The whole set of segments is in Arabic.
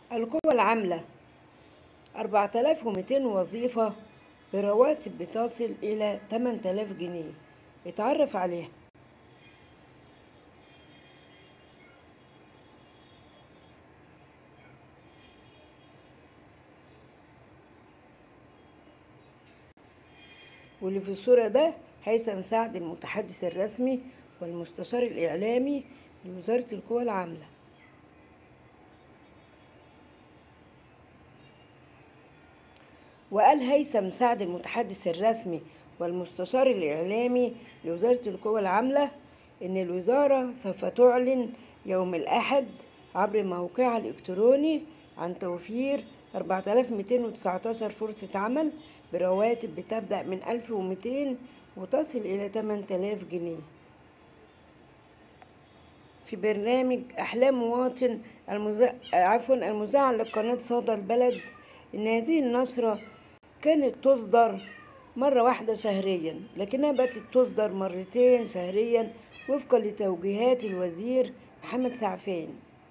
القوى العاملة 4200 وظيفة برواتب بتصل إلى 8000 جنيه. اتعرف عليها. واللي في الصورة ده هيثم سعد، المتحدث الرسمي والمستشار الإعلامي لوزارة القوى العاملة. وقال هيثم سعد، المتحدث الرسمي والمستشار الإعلامي لوزارة القوى العاملة، إن الوزارة سوف تعلن يوم الأحد عبر موقعها الإلكتروني عن توفير 4219 فرصة عمل برواتب بتبدأ من 1200 وتصل إلى 8000 جنيه في برنامج أحلام مواطن المذاع لقناة صدى البلد. إن هذه النشرة كانت تصدر مرة واحدة شهريا، لكنها بقت تصدر مرتين شهريا وفقا لتوجيهات الوزير محمد سعفان.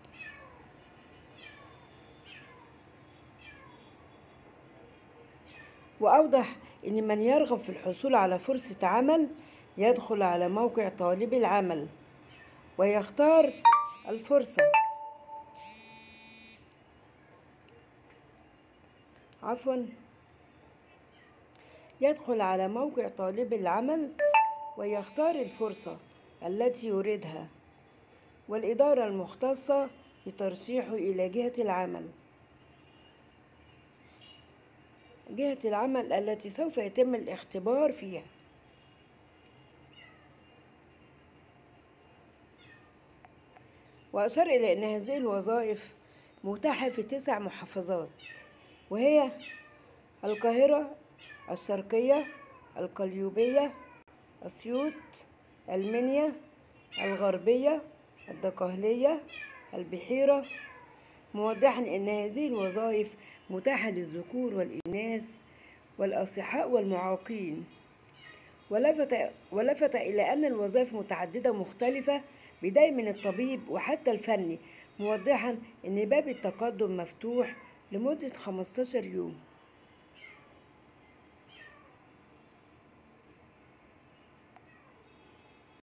وأوضح إن من يرغب في الحصول على فرصة عمل يدخل على موقع طالب العمل ويختار الفرصة. يدخل على موقع طالب العمل ويختار الفرصة التي يريدها، والإدارة المختصة بترشيحه إلى جهة العمل التي سوف يتم الاختبار فيها. وأشار إلى أن هذه الوظائف متاحة في 9 محافظات، وهي القاهرة، الشرقية، القليوبية، أسيوط، المنيا، الغربية، الدقهلية، البحيرة، موضحا أن هذه الوظائف متاحة للذكور والإناث والأصحاء والمعاقين. ولفت إلى أن الوظائف متعددة مختلفة بداية من الطبيب وحتى الفني، موضحا أن باب التقدم مفتوح لمدة 15 يوم.